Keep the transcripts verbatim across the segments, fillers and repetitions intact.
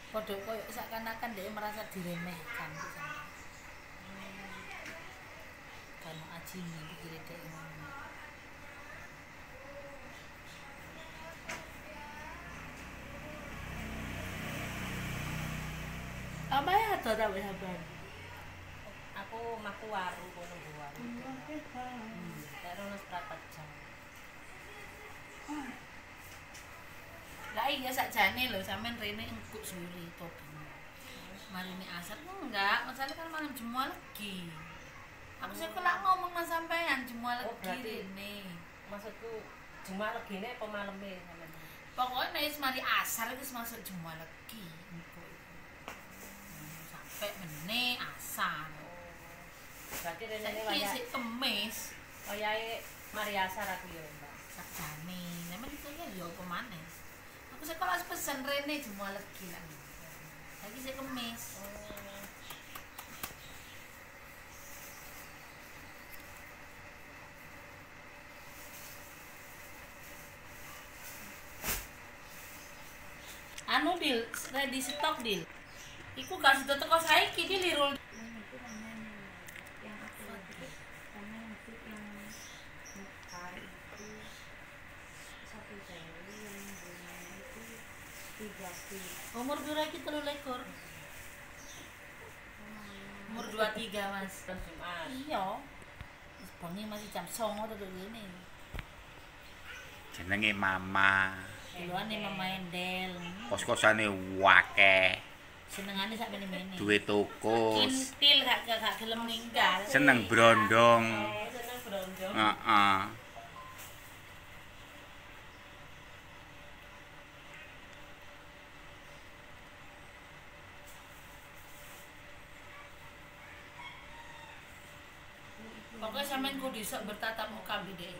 Padha koyo seakan-akan dia merasa diremehkan gitu. Kan aji nih pikir dia ngono. Apa ya ada tak sampean? Aku maku waru kono nggo waru. Hmm. Karo wis berapa jam. Lah iya sakjane lho sampean rene engkuk suri to. Marine asar enggak, masalah kan malam Jumat lagi. Aku sih kok lak ngomong sama sampean Jumat Oh, lagi berarti rene. Maksudku Jumat legine apa maleme sampean? Pokoknya nek wis mari asar wis masuk Jumat lagi. Engko iku. Hmm, sampai meneh asar. Berarti rene Saiki waya sik Kemis, wayahe mari asar aku ya, Mbak. sakjane. Sampeyan itu ya yo apa maneh. Aku sik kok pesen rene Jumat lagi lah. Saiki sik Kemis. Anu Dil, ready stock Dil. Iku gak sudah teko saiki Dil lirul. Yang aku lagi karena yang itu yang hari itu satu jari yang bulan itu tiga kilo. Umur pira iki telu lekor? Umur dua puluh tiga Mas. Terus Jumat. Iya. Wis bengi masih jam songo tetu ngene. Jenenge Mama. Duluane Mama Endel. Kos-kosane wakeh. Senengane sak mene-mene. Duwe toko. Kintil gak gak gelem ninggal. Seneng brondong. Oh, seneng brondong. Heeh. Pokoknya sampean kudu iso bertatap muka bide.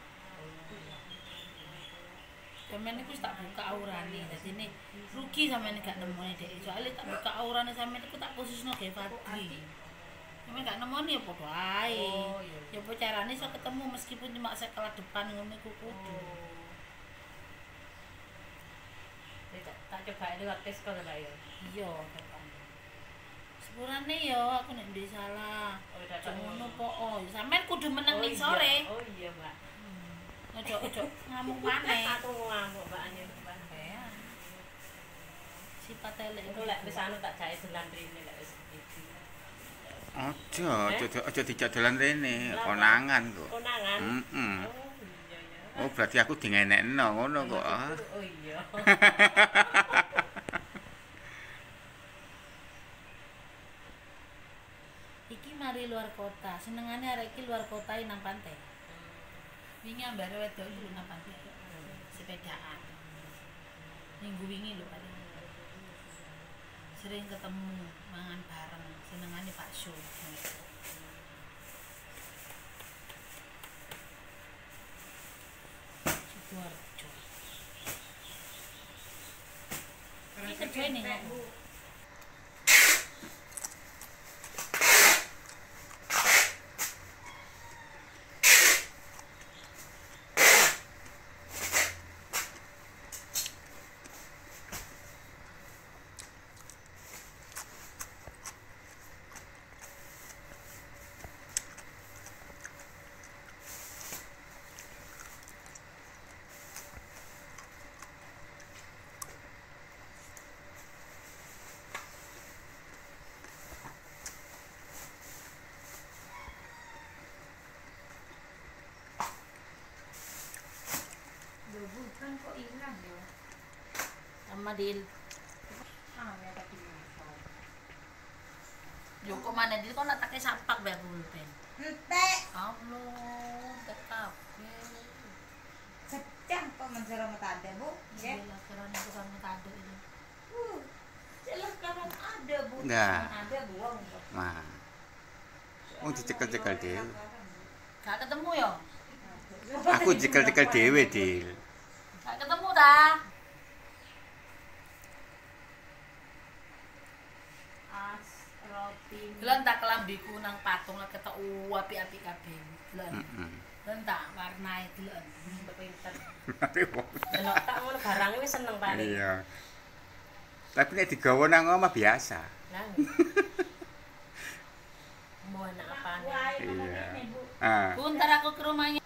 Sampeyan iku wis tak buka aurane. Dadi ne rugi sampeyan gak nemoni dhek. Soale tak buka aurane sampeyan iku tak khususno ge Fadli. Sampeyan gak nemoni ya padha ae. Oh, iya. Ya apa carane iso ketemu meskipun cuma sekelas depan ngono iku kudu. Jadi tak, tak coba lewat tes kok Mbak ya. Iya, depan. Sepurane ya aku nek ndek salah. Oh, udah Aja tak ngono ngono. po. Oh, sampeyan kudu meneng ning iya. sore. Oh iya, Mbak. Ojo ojo ngamuk maneh. Aku ngamuk Mbak Anil Mbak. Sifat elek Itu lek wis anu tak jake dolan rene lek wis iki. Aja, aja aja dijak dolan rene, konangan kok. Konangan. Heeh. Oh iya ya. Oh, berarti aku dingenekno ngono kok. Oh iya. Iki mari luar kota, senengane arek iki luar kota nang pantai. Wingi ambare wedok iku nang pantai. Sepedaan. Minggu wingi lho paling. Sering ketemu, mangan bareng, senengane bakso. Sidoarjo. Iki kerjane ngono. Bukan kok hilang ya. Sama Dil. Ah, ya tapi masuk. Yo kok mana Dil kok natake sapak bae pulpen. Entek. Allah, tetap. Secang kok menjara mata ada, Bu. Ya. Jelas karena itu kan metode ini. Uh. Jelas sekarang ada, Bu. Enggak. Ada buang. Nah. Wong dicekel-cekel dhewe. Gak ketemu ya? Aku cekel-cekel dhewe, Dil. Gak ketemu ta? As roti. Delon tak kelambiku nang patung ketok apik-apik kabeh. Delon. Heeh. Delon tak warnae delon. Pinter. Delok tak ngono barange wis seneng paling. Iya. Tapi nek digawa nang omah biasa. Lah. Mau anak apane? Iya. Ah. Bu, ntar aku ke rumahnya.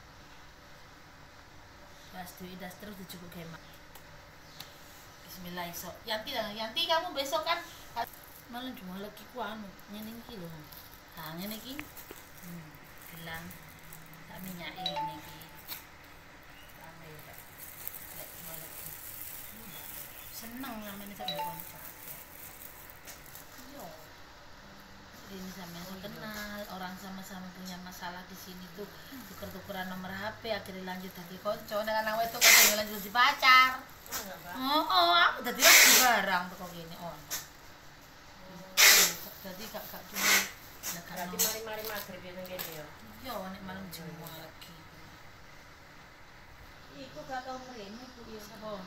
Das duit das terus dijukuk gemak. Bismillah iso. Yanti lah, Yanti kamu besok kan malah cuma lagi ku anu, ngene iki lho. Ha ngene iki. Hmm, gelang. Tak minyaki ngene iki. Rame ya. Lek malah. Seneng namanya sak kanca. Iya. Ini sama kenal, orang sama-sama punya masalah di sini tuh tuker-tukeran nomor H P akhirnya lanjut jadi konco dengan anak itu kan lanjut jadi pacar. Oh, oh, aku jadi lagi barang tuh kok gini oh. Jadi gak gak cuma ya kan. Berarti mari-mari maghrib ya nang kene ya. Yo nek malam Jumat lagi. Iku gak tau mrene iku ya. Oh.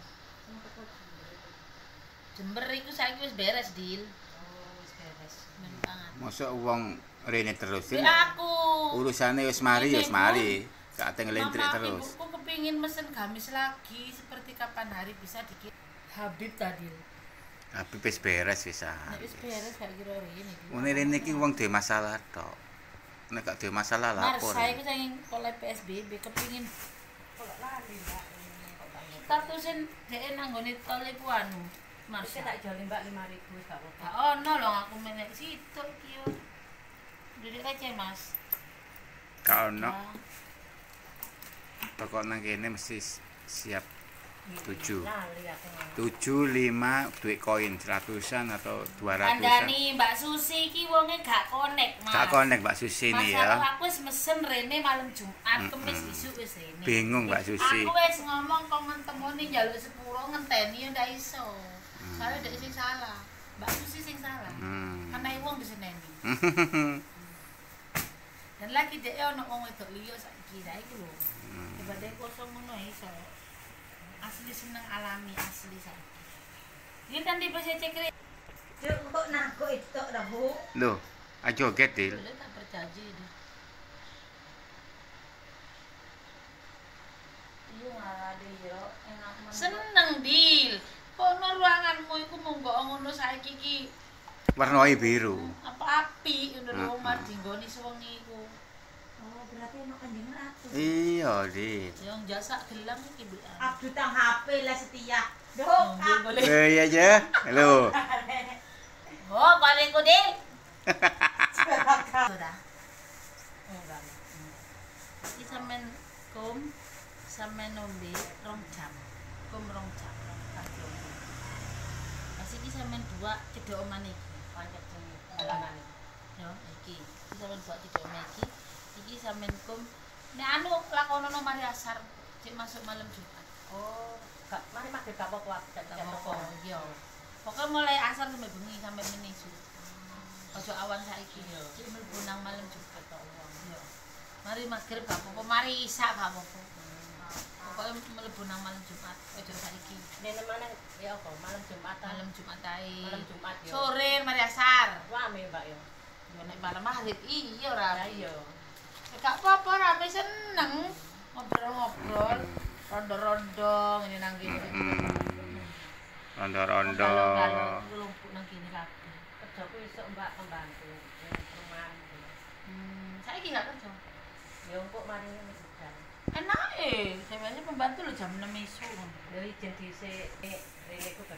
Jember iku saiki wis beres, Dil. Oh, wis beres. Men pangan. Mosok wong rene terus. Di aku. Urusane wis mari wis mari. Gak ate ngelintrik Mama, terus. Ibuku kepingin mesen gamis lagi seperti kapan hari bisa dikit Habib tadi. Tapi wis beres wis ah. Nek wis beres gak kira ini. Ngene rene iki wong duwe masalah tok. Nek gak duwe masalah lapor. Mar saya iku saking oleh P S B B kepingin Kok lali, Mbak. kita tusin dhek nang nggone tol iku anu. Mas. Wis tak joli Mbak lima ribu gak apa-apa. Gak ono lho aku menek situ iki yo. Dudik aja, Mas. Gak ono. Ya. Pokok nang kene mesti siap tujuh. Lali aku. tujuh lima duit koin seratusan atau dua ratusan. Kandhani Mbak Susi iki wonge gak konek, Mas. Gak konek Mbak Susi nih ya. Masalah aku wis mesen rene malam Jumat, Mm-mm. Kemis isuk wis rene. Bingung Mbak Susi. Aku wis ngomong kok ngentemoni njaluk sepuro ngenteni yo ndak iso. Hmm. Soale dhek sing salah. Mbak Susi sing salah. Hmm. Karena wong diseneni. Dan lagi dhek ono wong wedok liya saiki, saiki lho. Hmm. Coba dhek kosong ngono iso. Asli seneng alami asli saiki. Iki kan tipe cekre. Cuk kok nangkok itu dah Bu. Loh, aja joget Dil. Boleh tak berjanji deh. Iya ngade yo enak men. Seneng Dil. Kono ruanganmu iku monggo ngono saiki iki Warnai biru. apa api ngono lho Mm-mm. Mar dinggoni sewengi iku. Oh berarti enak Kanjeng Ratu. Iya, Dil. Yang jasa gelang iki Bu. Abdu tang H P lah setia. Duh, Oh, Dil, boleh. Eh iya aja. Halo. Oh, kaliku Dil. Sudah. Enggak. Iki sampean kum sampean nombe rong jam. Kum rong jam. Kaki ombe. Pas iki sampean dua cedhok oman iki. Pancet sing dalangan. Yo, iki. Iki sampean buat cedhok oman iki. Iki sampean kum nek anu lakonono mari asar cek masuk malam Jumat. Oh, gak mari maghrib gak apa-apa. Gak Gak gak apa-apa, apa-apa. iya. Pokoknya mulai asar sampai bengi sampai menisu. Ojo awan saiki. Iya. Cek mlebu nang malam Jumat tok wong. Iya. Mari maghrib gak apa-apa, mari isya gak apa-apa. Pokoknya mlebu nang malam Jumat, ojo saiki. Dene mana ya apa? Malam Jumat. Malam Jumat ae. Malam Jumat yo. Sore mari asar. Rame Mbak yo. Yo nek malam maghrib iya ora. Lah iya. Ya gak apa-apa rame seneng ngobrol-ngobrol, rondo-rondo ngene nang kene. Hmm. Rondo-rondo. Kalau lumpuk nang kene kabeh. Kerjaku iso Mbak pembantu ning perumahan. Hmm, saiki gak kerja. Ya engko mari hujan. Enak eh, sebenarnya pembantu lo jam enam esuk. Dari izin dhisik eh rene ku